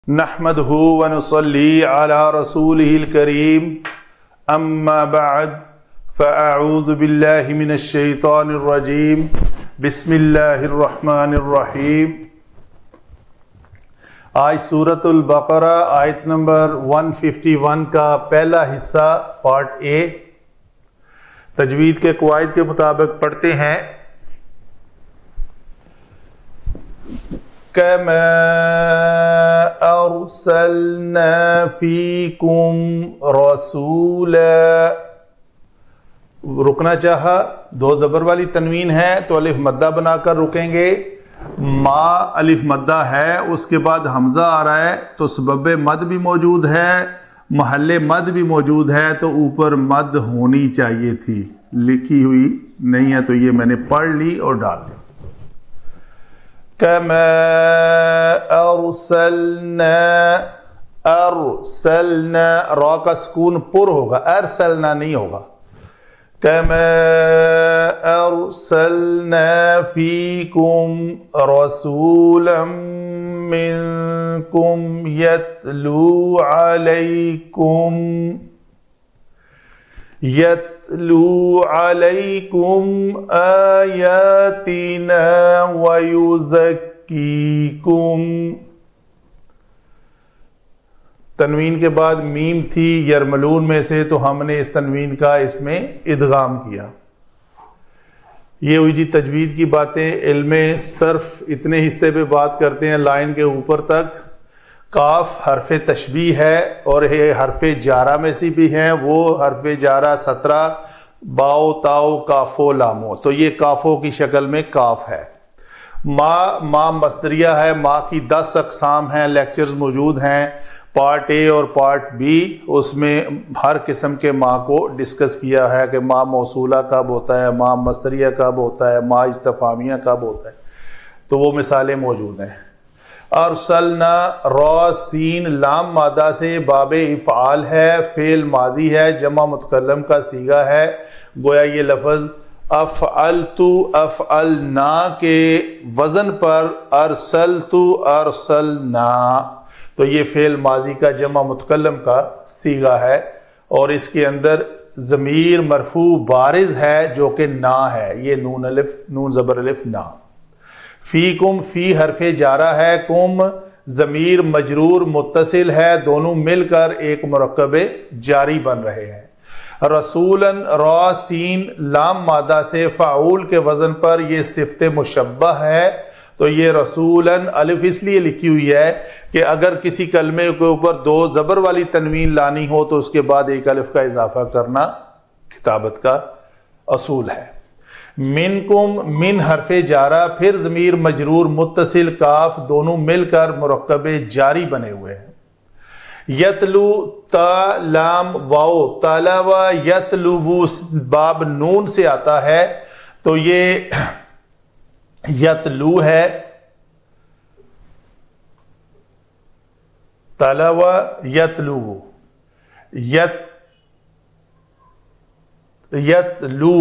نحمده ونصلي على رسوله الكريم اما بعد فاعوذ بالله من الشيطان الرجيم بسم اللہ الرحمن الرحیم۔ آج سورۃ البقرہ آیت نمبر 151 کا پہلا حصہ پارٹ اے تجوید کے قواعد کے مطابق پڑھتے ہیں۔ كما أرسلنا فيكم رسولا، رکنا چاہا، دو زبر والی تنوین ہے تو الف مدہ بنا کر رکیں گے۔ ما الف مدہ ہے، اس کے بعد حمزہ آ رہا ہے تو سبب مد بھی موجود ہے، محل مد بھی موجود ہے، تو اوپر مد ہونی چاہیے تھی، لکھی ہوئی نہیں ہے تو یہ میں نے پڑھ لی اور ڈال دی۔ كما ارسلنا را کا سکون پر ہوگا، ارسلنا نہیں ہوگا۔ كما ارسلنا فيكم رسولا منكم يتلو عليكم آياتنا ويزكيكم۔ تنوین کے بعد میم تھی یرملون میں سے، تو ہم نے اس تنوین کا اس میں ادغام کیا۔ یہ ہوئی جی تجوید کی باتیں۔ علم صرف اتنے حصے پہ بات کرتے ہیں لائن کے اوپر تک۔ کاف حرف تشبیہ ہے اور یہ حرف جارہ میں سے بھی ہیں، وہ حرف جارہ 17 باؤ تاؤ کافو لامو، تو یہ کافوں کی شکل میں کاف ہے۔ ما مصدریہ ہے، ما کی 10 اقسام ہیں، لیکچرز موجود ہیں پارٹ اے اور پارٹ بی، اس میں ہر قسم کے ما کو ڈسکس کیا ہے کہ ما موصولہ کب ہوتا ہے، ما مصدریہ کب ہوتا ہے، ما استفہامیہ کب ہوتا ہے، تو وہ مثالیں موجود ہیں۔ ارسلنا را سین لام مادہ سے باب افعال ہے، فعل ماضی ہے، جمع متکلم کا صیغہ ہے، گویا یہ لفظ افعلت افعلنا کے وزن پر ارسلت ارسلنا، تو یہ فعل ماضی کا جمع متکلم کا صیغہ ہے، اور اس کے اندر ضمیر مرفوع بارز ہے جو کہ نا ہے، یہ نون زبر الف نا۔ فیکم فی حرف جارہ ہے، کم ضمیر مجرور متصل ہے، دونوں مل کر ایک مرکب جاری بن رہے ہیں۔ رسولاً را سین لام مادہ سے فعول کے وزن پر یہ صفت مشبہ ہے، تو یہ رسولاً الف اس لیے لکھی ہوئی ہے کہ اگر کسی کلمے کے اوپر دو زبر والی تنوین لانی ہو تو اس کے بعد ایک الف کا اضافہ کرنا کتابت کا اصول ہے۔ منکم من حرف جارہ، پھر ضمیر مجرور متصل کاف، دونوں مل کر مرکب جاری بنے ہوئے ہیں۔ یتلو تا لام واو، تالاوا یتلو باب نون سے آتا ہے، تو یہ یتلو ہے، تالاوا یتلو، یتلو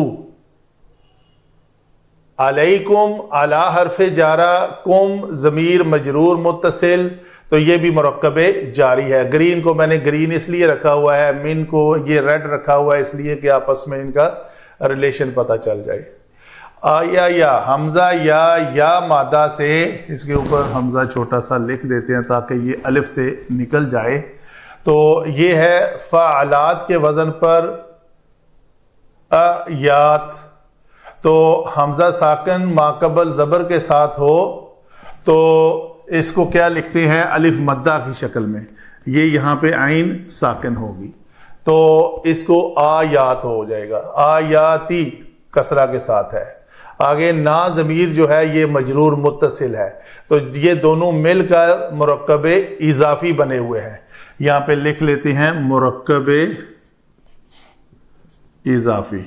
علیکم، علی حرف جارہ، کم ضمیر مجرور متصل، تو یہ بھی مرکب جاری ہے۔ گرین کو میں نے گرین اس لیے رکھا ہوا ہے، من کو یہ ریڈ رکھا ہوا ہے اس لیے کہ آپس میں ان کا ریلیشن پتہ چل جائے۔ آیا یا حمزہ یا مادہ سے، اس کے اوپر حمزہ چھوٹا سا لکھ دیتے ہیں تاکہ یہ الف سے نکل جائے، تو یہ ہے فعلات کے وزن پر آیات، تو حمزہ ساکن ماقبل زبر کے ساتھ ہو تو اس کو کیا لکھتے ہیں، الف مدہ کی شکل میں، یہ یہاں پہ عین ساکن ہوگی تو اس کو آیات ہو جائے گا، آیاتی کسرہ کے ساتھ ہے۔ آگے نا ضمیر جو ہے یہ مجرور متصل ہے، تو یہ دونوں مل کر مرکب اضافی بنے ہوئے ہیں، یہاں پہ لکھ لیتے ہیں مرکب اضافی۔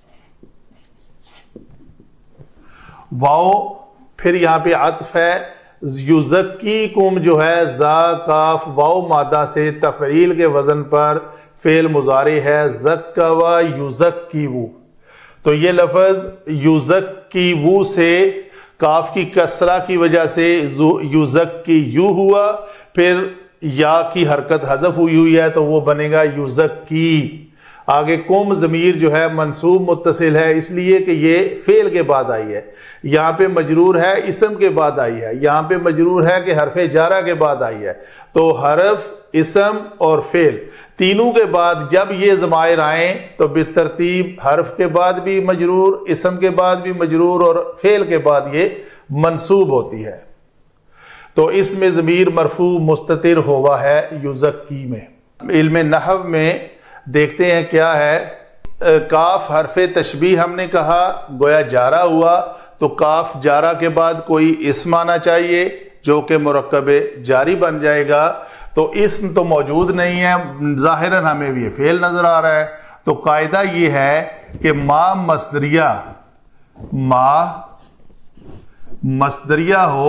واو پھر یہاں پہ عطف ہے، یزکیکم جو ہے زا کاف واو مادہ سے تفعیل کے وزن پر فعل مضارع ہے، زکوا یزکیو، تو یہ لفظ یزکیو سے کاف کی کسرہ کی وجہ سے یزکی یو ہوا، پھر یا کی حرکت حذف ہوئی ہے تو وہ بنے گا یزکی۔ آگے کم ضمیر جو ہے منصوب متصل ہے اس لیے کہ یہ فعل کے بعد آئی ہے، یہاں پہ مجرور ہے اسم کے بعد آئی ہے، یہاں پہ مجرور ہے کہ حرف جارہ کے بعد آئی ہے، تو حرف، اسم اور فعل تینوں کے بعد جب یہ ضمائر آئیں تو بالترتیب حرف کے بعد بھی مجرور، اسم کے بعد بھی مجرور اور فعل کے بعد یہ منصوب ہوتی ہے۔ تو اس میں ضمیر مرفوع مستتر ہوا ہے یزکی میں۔ علم نحو میں دیکھتے ہیں کیا ہے، کاف حرف تشبیہ ہم نے کہا گویا جارہ ہوا، تو کاف جارہ کے بعد کوئی اسم آنا چاہیے جو کہ مرکب جاری بن جائے گا، تو اسم تو موجود نہیں ہے، ظاہراً ہمیں یہ فعل نظر آ رہا ہے، تو قاعدہ یہ ہے کہ ما مصدریہ ہو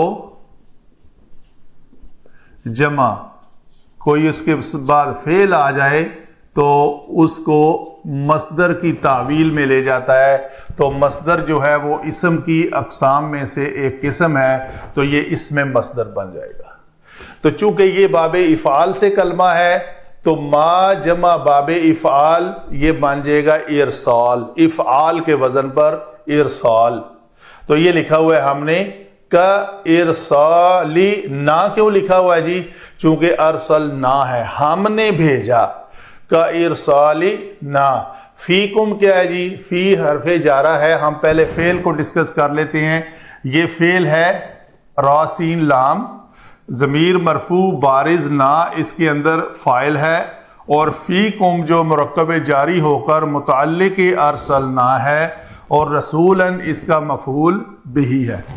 جمع کوئی اس کے بعد فعل آ جائے تو اس کو مصدر کی تعویل میں لے جاتا ہے، تو مصدر جو ہے وہ اسم کی اقسام میں سے ایک قسم ہے، تو یہ اسم مصدر بن جائے گا۔ تو چونکہ یہ باب افعال سے کلمہ ہے تو ما جمع باب افعال یہ بن جائے گا ارسال، افعال کے وزن پر ارسال۔ تو یہ لکھا ہوا ہے ہم نے کا ارسالی نا، کیوں لکھا ہوا ہے جی؟ چونکہ ارسل نا ہے، ہم نے بھیجا، کا ارسالی نا۔ فیکم کیا ہے جی؟ فی حرف جارہ ہے، ہم پہلے فعل کو ڈسکس کر لیتے ہیں۔ یہ فعل ہے را سین لام، ضمیر مرفوع بارز نا اس کے اندر فاعل ہے، اور فیکم جو مرکب جاری ہو کر متعلق ارسلنا ہے، اور رسولاً اس کا مفعول بہی ہے۔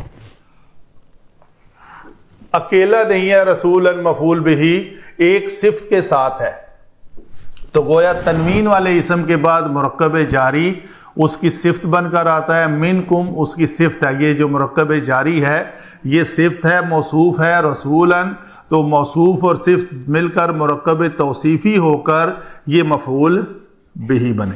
اکیلا نہیں ہے رسولاً مفعول بہی، ایک صفت کے ساتھ ہے، تو گویا تنوین والے اسم کے بعد مرکب جاری اس کی صفت بن کر آتا ہے، منکم اس کی صفت ہے، یہ جو مرکب جاری ہے یہ صفت ہے، موصوف ہے رسولاً، تو موصوف اور صفت مل کر مرکب توصیفی ہو کر یہ مفعول بہی بنے۔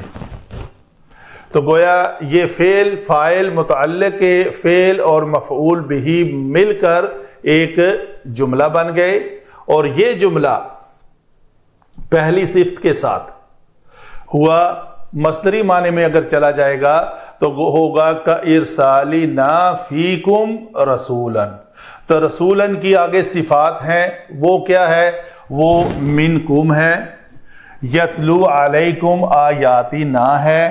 تو گویا یہ فعل، فاعل، متعلق فعل اور مفعول بہی مل کر ایک جملہ بن گئے، اور یہ جملہ پہلی صفت کے ساتھ ہوا، مصدری معنی میں اگر چلا جائے گا تو ہوگا کا ارسالی نا فیکم رسولاً۔ تو رسولاً کی آگے صفات ہیں، وہ کیا ہے؟ وہ منکم ہے، یتلو علیکم آیاتی نا ہے،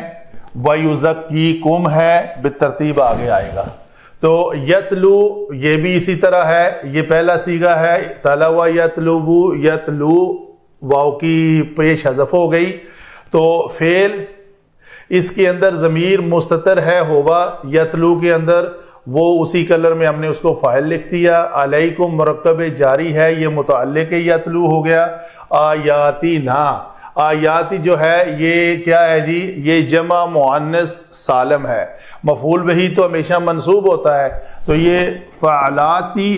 ویزکیکم ہے، بالترتیب آگے آئے گا۔ تو یتلو یہ بھی اسی طرح ہے، یہ پہلا صیغہ ہے، تلو یتلو، یتلو واو کی پیش حذف ہو گئی، تو فعل اس کے اندر ضمیر مستتر ہے ہوا، یتلو کے اندر وہ اسی کلر میں ہم نے اس کو فاعل لکھ دیا، علیکم مرکب جاری ہے، یہ متعلق یتلو ہو گیا، آیاتی نا، آیاتی جو ہے یہ کیا ہے جی؟ یہ جمع مؤنث سالم ہے، مفعول بہی تو ہمیشہ منصوب ہوتا ہے، تو یہ فعلاتی،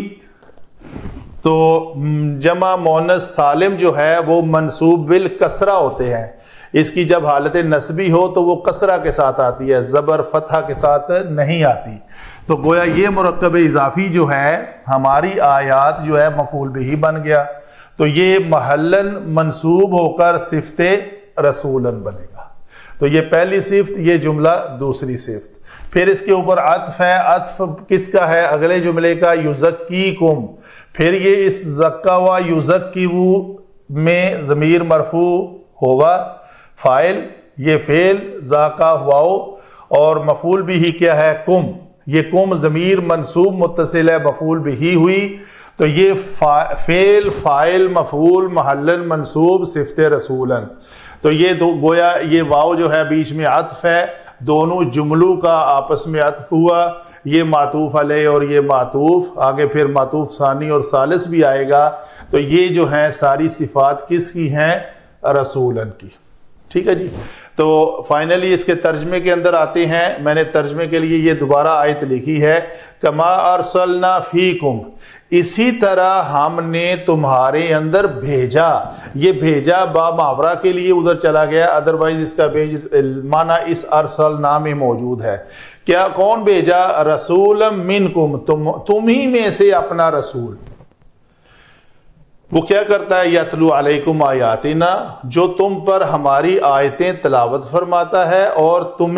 تو جمع مؤنث سالم جو ہے وہ منصوب بالکسرہ ہوتے ہیں، اس کی جب حالت نصبی ہو تو وہ کسرہ کے ساتھ آتی ہے، زبر فتحہ کے ساتھ نہیں آتی، تو گویا یہ مرکب اضافی جو ہے ہماری آیات جو ہے مفعول بہی بن گیا، تو یہ محلاً منصوب ہو کر صفت رسولاً بنے گا۔ تو یہ پہلی صفت، یہ جملہ دوسری صفت، پھر اس کے اوپر عطف ہے، عطف کس کا ہے؟ اگلے جملے کا، یزکیکم، پھر یہ اس زکا و یزکیو میں ضمیر مرفوع ہوگا، فاعل یہ فعل ذاکا واو، اور مفعول بھی کیا ہے؟ کم، یہ کم ضمیر منصوب متصل ہے، مفعول بھی ہوئی، تو یہ فعل، فاعل، مفعول، محلاً منصوب، صفت رسولاً، تو یہ گویا یہ واو جو ہے بیچ میں عطف ہے، دونوں جملوں کا آپس میں عطف ہوا، یہ معطوف علیہ اور یہ معطوف، آگے پھر معطوف ثانی اور ثالث بھی آئے گا، تو یہ جو ہیں ساری صفات کس کی ہیں؟ رسولاً کی۔ ٹھیک ہے جی، تو فائنلی اس کے ترجمے کے اندر آتے ہیں، میں نے ترجمے کے لیے یہ دوبارہ آیت لکھی ہے، کما ارسلنا فیکم، اسی طرح ہم نے تمہارے اندر بھیجا، یہ بھیجا با محاورہ کے لیے ادھر چلا گیا، ادروائز اس کا معنی اس ارسلنا میں موجود ہے، کیا کون بھیجا؟ رسولا منکم، تم ہی میں سے اپنا رسول، وہ کیا کرتا ہے؟ یتلو علیکم آیاتنا، جو تم پر ہماری آیتیں تلاوت فرماتا ہے اور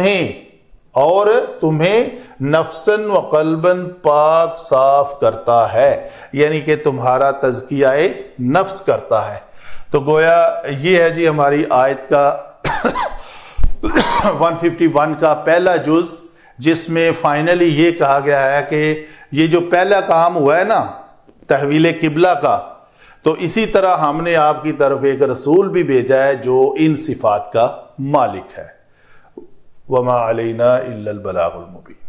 تمہیں نفساً و قلباً پاک صاف کرتا ہے، یعنی کہ تمہارا تزکیہ نفس کرتا ہے۔ تو گویا یہ ہے جی ہماری آیت کا 151 کا پہلا جز، جس میں فائنلی یہ کہا گیا ہے کہ یہ جو پہلا کام ہوا ہے نا تحویل قبلہ کا، تو اسی طرح ہم نے آپ کی طرف ایک رسول بھی بھیجا ہے جو ان صفات کا مالک ہے۔ وما علینا الا البلاغ المبین۔